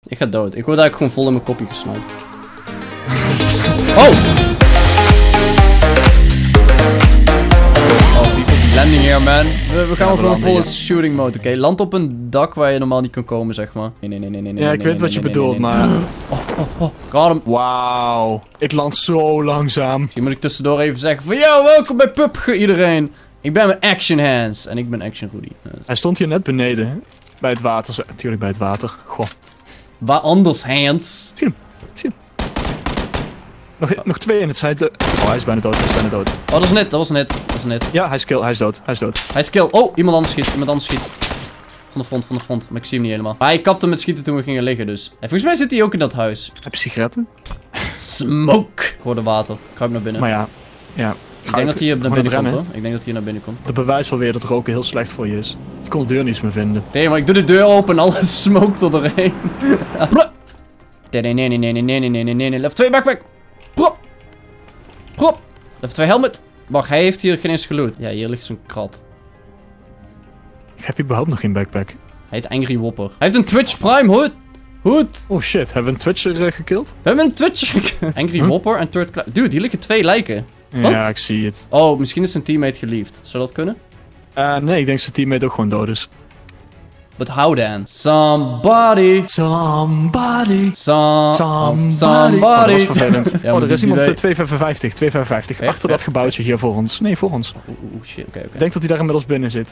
Ik ga dood. Ik word eigenlijk gewoon vol in mijn kopje gesnoopt. Oh! Landing here, man. We gaan ook gewoon vol shooting mode. Oké, land op een dak waar je normaal niet kan komen, zeg maar. Nee. Ja, ik weet wat je bedoelt, maar... Got hem. Wauw. Ik land zo langzaam. Misschien moet ik tussendoor even zeggen van... Yo, welkom bij PUBG iedereen. Ik ben met Action Hands. En ik ben Action Rudy. Hij stond hier net beneden, hè? Bij het water. Natuurlijk bij het water. Goh. Waar anders, Hands? Zie hem. Nog twee in het zijde. Oh, hij is bijna dood. Oh, dat was net. Ja, hij is kill. Hij is dood. Hij is kill. Oh, iemand anders schiet. Van de front. Maar ik zie hem niet helemaal. Maar hij kapte met schieten toen we gingen liggen, dus. En volgens mij zit hij ook in dat huis. Heb je sigaretten? Smoke! Ik hoorde water. Kruip naar binnen. Maar ja. Ik denk dat hij naar binnen komt, hoor. Ik denk dat hij naar binnen komt. Dat bewijst wel weer dat roken heel slecht voor je is. Je kon de deur niet meer vinden. Nee, maar ik doe de deur open en alles smoke tot erheen. Nee. Level 2 backpack. Level 2 helmet. Wacht, hij heeft hier geen eens geloot. Ja, hier ligt zo'n krat. Ik heb hier überhaupt nog geen backpack. Hij heet Angry Whopper. Hij heeft een Twitch Prime hood. Oh shit, hebben we een Twitcher gekillt? We hebben een Twitcher gekillt. Angry Whopper en Third Class. Dude, hier liggen 2 lijken. Wat? Ja, ik zie het. Oh, misschien is zijn teammate geliefd. Zou dat kunnen? Nee, ik denk zijn teammate ook gewoon dood is. But how then? Somebody. Somebody. Somebody. Oh, dat was vervelend. Ja, oh, er is iemand 255. Echt? Achter dat gebouwtje hier voor ons. Nee, voor ons. Oeh, shit. Oké. Ik denk dat hij daar inmiddels binnen zit.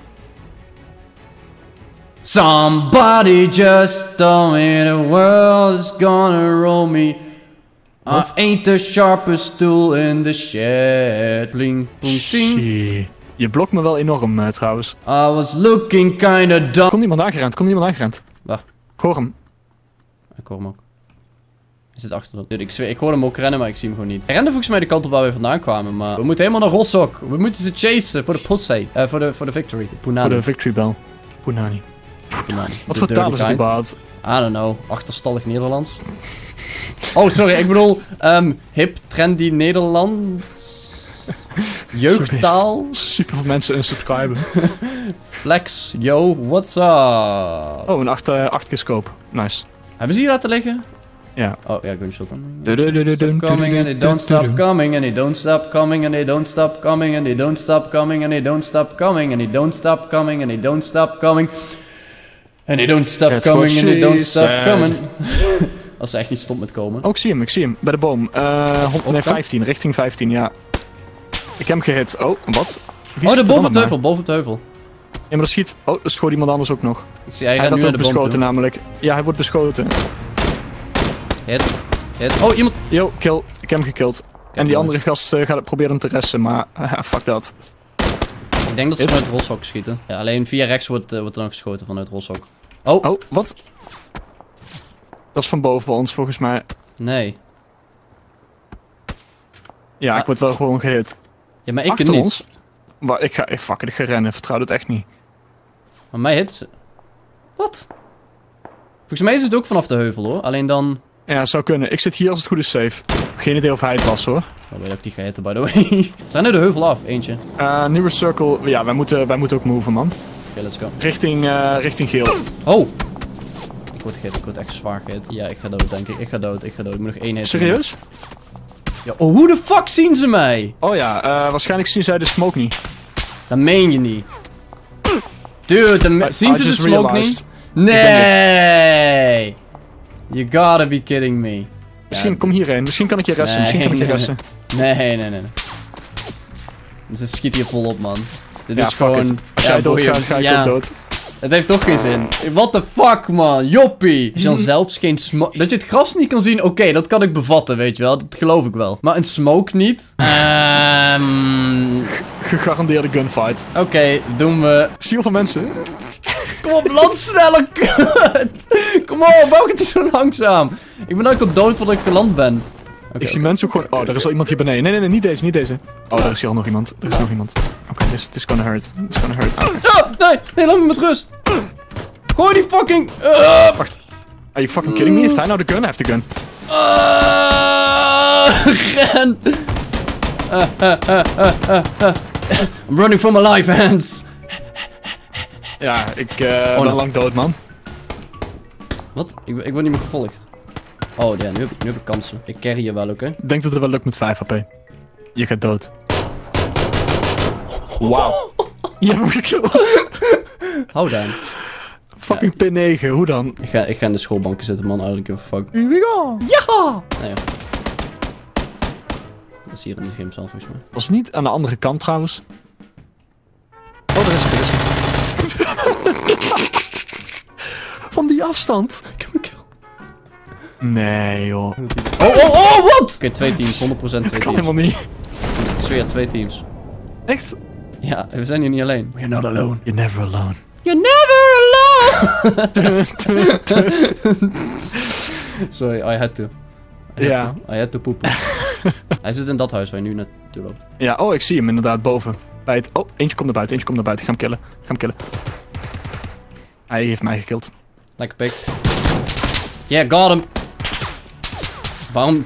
Somebody just told me the world is gonna roll me. I ain't the sharpest tool in the shed. Bling, boom, ting. Shit. Je blokt me wel enorm trouwens. I was looking kinda dumb. Komt iemand aangerend. Wacht. Ik hoor hem. Ik hoor hem ook. Hij zit achter dat. Dude, ik hoor hem ook rennen, maar ik zie hem gewoon niet. Hij rende volgens mij de kant op waar we vandaan kwamen, maar... We moeten helemaal naar Rossok. We moeten ze chasen voor de posse. Voor de victory. Punani. Voor de victory bell. Punani. Wat voor taal is het überhaupt? I don't know. Achterstallig Nederlands. Oh, sorry. Ik bedoel, hip, trendy Nederlands. Jeugdtaal. Super veel mensen unsubscriben. Flex, yo, what's up? Oh, een 8 keer scope. Nice. Hebben ze hier laten liggen? Ja. Oh, ja, gunshot. Coming and they don't stop coming and they don't stop coming and they don't stop coming and they don't stop coming and they don't stop coming and they don't stop coming and they don't stop coming and they don't stop coming and they don't stop coming. Als ze echt niet stopt met komen. Oh, ik zie hem. Bij de boom. Nee, 15. Richting 15, ja. Ik heb hem gehit. Oh, wat? Oh, boven op de heuvel. Ja, maar dat schiet... Oh, er schoot iemand anders ook nog. Ik zie, hij gaat nu naar de beschoten boom namelijk. Ja, hij wordt beschoten. Hit. Oh, iemand... Yo, kill. Ik heb hem gekillt. En die andere gast gaat proberen hem te resten, maar... fuck dat. Ik denk dat ze vanuit Roshok schieten. Ja, alleen via rechts wordt er nog geschoten vanuit Roshok. Oh, wat? Dat is van boven bij ons, volgens mij. Nee. Ja, ik word wel gewoon gehit. Ja, maar ik Achter niet. Ons? Maar ik ga rennen. Vertrouw het echt niet. Maar mij hit ze. Wat? Volgens mij is het ook vanaf de heuvel, hoor. Alleen dan... Ja, zou kunnen. Ik zit hier als het goed is safe. Geen idee of hij het was, hoor. Oh, weet ik die gehitten, by the way. Zijn er de heuvel af, eentje. Nieuwe circle. Ja, wij moeten ook moven, man. Oké, let's go. Richting geel. Oh! Ik word echt zwaar gehit. Ja, ik ga dood, denk ik. Ik ga dood. Ik moet nog 1 hit. Serieus? Ja, oh, hoe de fuck zien ze mij? Oh ja, waarschijnlijk zien zij de smoke niet. Dat meen je niet. Dude, zien ze de smoke niet? Nee! You gotta be kidding me. Misschien, kom hierheen. Misschien kan ik je resten. Nee. Ze schiet hier volop, man. Dit is gewoon... Als jij doodgaat, ga ik ook dood. Het heeft toch geen zin. What the fuck, man. Joppie. Als je dan zelfs geen smoke... Dat je het gras niet kan zien, oké, dat kan ik bevatten, weet je wel. Dat geloof ik wel. Maar een smoke niet? Gegarandeerde gunfight. Oké, doen we... Zie je hoeveel mensen? Kom op, land sneller, kut. Kom op, waarom gaat hij zo langzaam? Ik ben eigenlijk al dood voordat ik geland ben. Ik zie mensen ook gewoon... Oh, er is al iemand hier beneden. Nee, niet deze. Oh, er is hier al nog iemand. Oké, this is gonna hurt. Nee, laat me met rust. Gooi die fucking... Wacht. Are you fucking kidding me? Heeft hij nou de gun? Hij heeft de gun. Ren. I'm running for my life, Hans. Ja, ik ben lang dood, man. Wat? Ik word niet meer gevolgd. Oh ja, nu heb ik kansen. Ik carry je wel, oké? Ik denk dat het wel lukt met 5 HP. Je gaat dood. Wauw. Je hebt hem gekillt. Hou dan. Fucking pin 9, hoe dan? Ik ga in de schoolbanken zitten, man. Eigenlijk even fuck. Here we go. Ja! Nou ja. Dat is hier in de game zelf, volgens mij. Was niet aan de andere kant trouwens. Oh, daar is het. Van die afstand. Ik heb een kill. Nee, joh. Oh, wat? Oké, 2 teams. 100% 2 Dat kan teams. helemaal niet. Ik zweer, 2 teams. Echt? Ja, we zijn hier niet alleen. We're not alone. You're never alone. You're never alone! Sorry, I had to. Ja. I had to poepen. Hij zit in dat huis waar je nu naartoe loopt. Ja, oh, ik zie hem inderdaad boven. Bij het... Oh, eentje komt naar buiten, eentje komt naar buiten. Ik ga hem killen. Hij heeft mij gekild. Lekker pik. Yeah, got him. Waarom?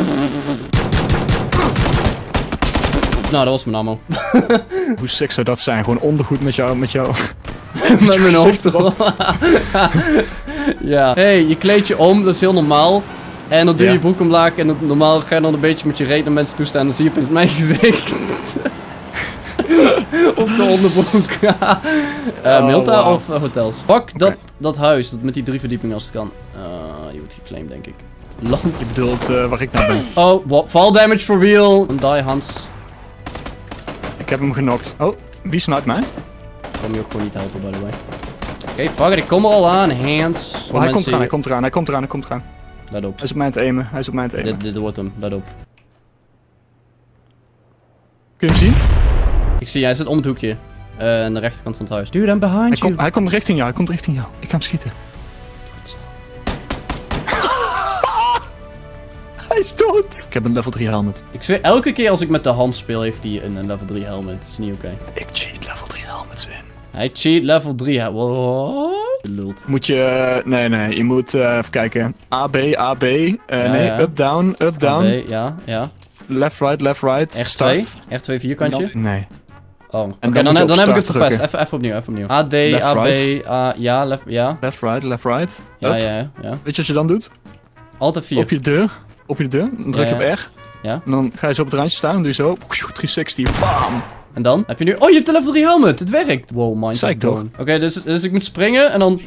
Nou, dat was mijn ammo. Hoe sick zou dat zijn? Gewoon ondergoed met jou. Met mijn hoofd erop. Ja. Hey, je kleed je om, dat is heel normaal. En dan doe je je broek omlaag en normaal ga je dan een beetje met je reet naar mensen toestaan. En dan zie je opeens mijn gezicht. Op de onderbroek. Milta wow. of hotels? Pak dat huis, met die 3 verdiepingen als het kan. Die wordt geclaimd, denk ik. Land. Je bedoelt waar ik nou ben. Oh, what? Fall damage for real. Die, Hans. Ik heb hem genokt. Oh, wie snipt mij? Ik kan je ook gewoon niet helpen, by the way. Oké, fuck it, ik kom er al aan, Hans. Oh, hij komt eraan. Let op. Hij is op mij aan het aimen. Dit wordt hem, let op. Kun je hem zien? Ik zie, hij zit om het hoekje. Aan de rechterkant van het huis. Dude, I'm behind you. Hij komt richting jou, Ik ga hem schieten. Hij is dood. Ik heb een level 3 helmet. Ik zweer, elke keer als ik met de Hans speel, heeft hij een level 3 helmet. Dat is niet oké. Ik cheat level 3 helmets in. Hij cheat level 3 helmet. What? Lult. Moet je... Nee, je moet even kijken. A, B. Ja. Up, down. AB, ja. Left, right. R2? Start. R2 vierkantje? Nee. Oh, oké, dan dan moet je op heb ik het start verpest. drukken. Even opnieuw. AD, Left, AB, right. ja, left, ja. Left, right. Ja, Up. ja. Weet je wat je dan doet? Altijd 4. Op je deur. Dan druk je op R. Ja. En dan ga je zo op het randje staan. Dan doe je zo. 360. Bam. En dan heb je nu... Oh, je hebt de level 3 helmet. Het werkt. Wow, mind Zei ik toch? Oké, dus ik moet springen en dan...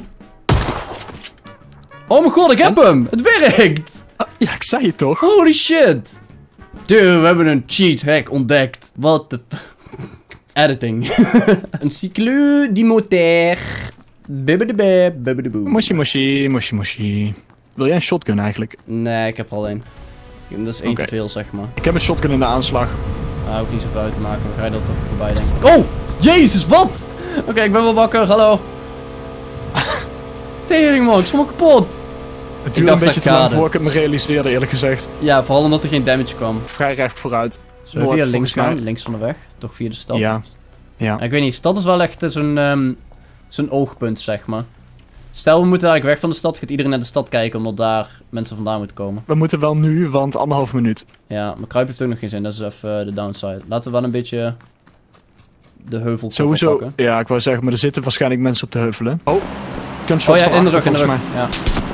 Oh mijn god, ik heb hem. Het werkt. Ja, ik zei het toch? Holy shit. Dude, we hebben een cheat hack ontdekt. What the editing. Een cyclo di moteur. Bibbidi-bib. Moshi. Wil jij een shotgun eigenlijk? Nee, ik heb er al één. Dat is één te veel, zeg maar. Ik heb een shotgun in de aanslag. Hoeft niet zoveel uit te maken, dan ga je er toch voorbij, denk ik. Oh! Jezus, wat? Oké, ik ben wel wakker, hallo. Tering man, ik schrok me kapot. Het duurde een beetje te lang voor ik het me realiseerde, eerlijk gezegd. Ja, vooral omdat er geen damage kwam. Vrij recht vooruit. Zullen we via links gaan? Links van de weg? Toch via de stad? Ja. Ik weet niet, de stad is wel echt zo'n oogpunt, zeg maar. Stel, we moeten eigenlijk weg van de stad, gaat iedereen naar de stad kijken, omdat daar mensen vandaan moeten komen. We moeten wel nu, want 1,5 minuut. Ja, maar kruipen heeft ook nog geen zin, dat is even de downside. Laten we wel een beetje de heuvel Sowieso, pakken. ja, ik wou zeggen, maar er zitten waarschijnlijk mensen op de heuvelen. Oh, oh ja, in de rug, ja.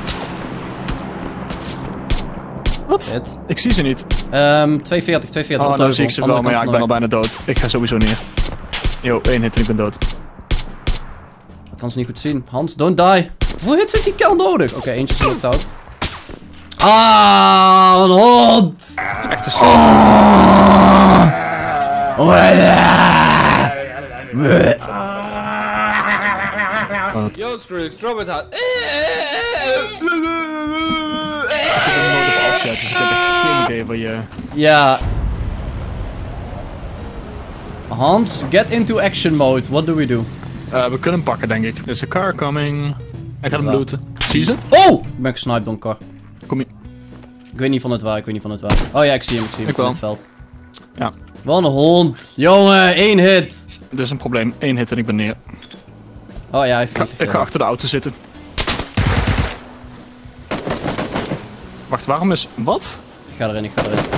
Wat? Hit. Ik zie ze niet. 240. Oh, nou zie ik ze wel, maar ja, ik ben al bijna dood. Ik ga sowieso neer. Yo, 1 hit en ik ben dood. Ik kan ze niet goed zien. Hans, don't die. Hoe hits heeft die kel nodig? Oké, eentje is knocked out. Ah, wat een hond! Het is echt een Yo, Scrooge, drop it out. Ik heb hem nooit op afzet, dus ik heb echt geen idee waar je... Ja. Hans, get into action mode. What do we do? We kunnen hem pakken, denk ik. Er is een car coming. Hij gaat hem looten. Zie je ze? Oh! Ik ben gesniped door een car. Kom je. Ik weet niet van het waar, Oh ja, ik zie hem Ik wel. in het veld. Ja. Wat een hond. Jongen, 1 hit. Er is een probleem. 1 hit en ik ben neer. Oh ja, hij heeft Ik ga achter de auto zitten. Wacht, waarom is... Wat? Ik ga erin.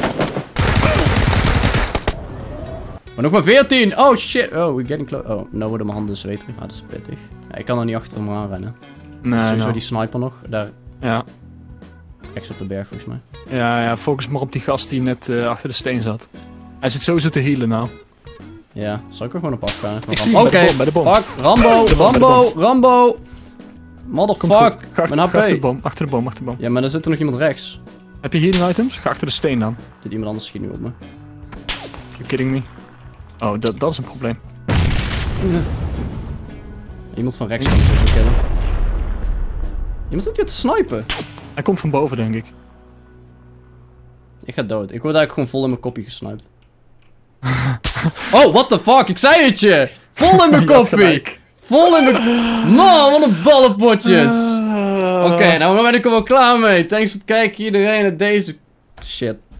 Maar nog maar 14! Oh shit! Oh, we're getting close. Oh, nou worden mijn handen zweterig. Ah, dat is pittig. Ja, ik kan er niet achter hem aan rennen. Nee, Sowieso nou. die sniper nog. Daar, Ja. rechts op de berg volgens mij. Ja, focus maar op die gast die net achter de steen zat. Hij zit sowieso te healen nou. Ja, zal ik er gewoon op afgaan? Ik zie hem bij de bom. Pak, Rambo, Rambo! Motherfuck, mijn HP. Achter de boom. Ja, maar dan zit er nog iemand rechts. Heb je healing items? Ga achter de steen dan. Dit iemand anders schiet nu op me. You kidding me? Oh, dat is een probleem. Iemand van rechts kan me sowieso killen. Iemand zit hier te snipen. Hij komt van boven, denk ik. Ik ga dood. Ik word eigenlijk gewoon vol in mijn kopje gesniped. Oh, what the fuck? Ik zei het je! Vol in mijn kopje! Vol in mijn... Man, wat een ballenpotjes! Oké, nou ben ik er wel klaar mee. Thanks voor het kijken iedereen naar deze shit.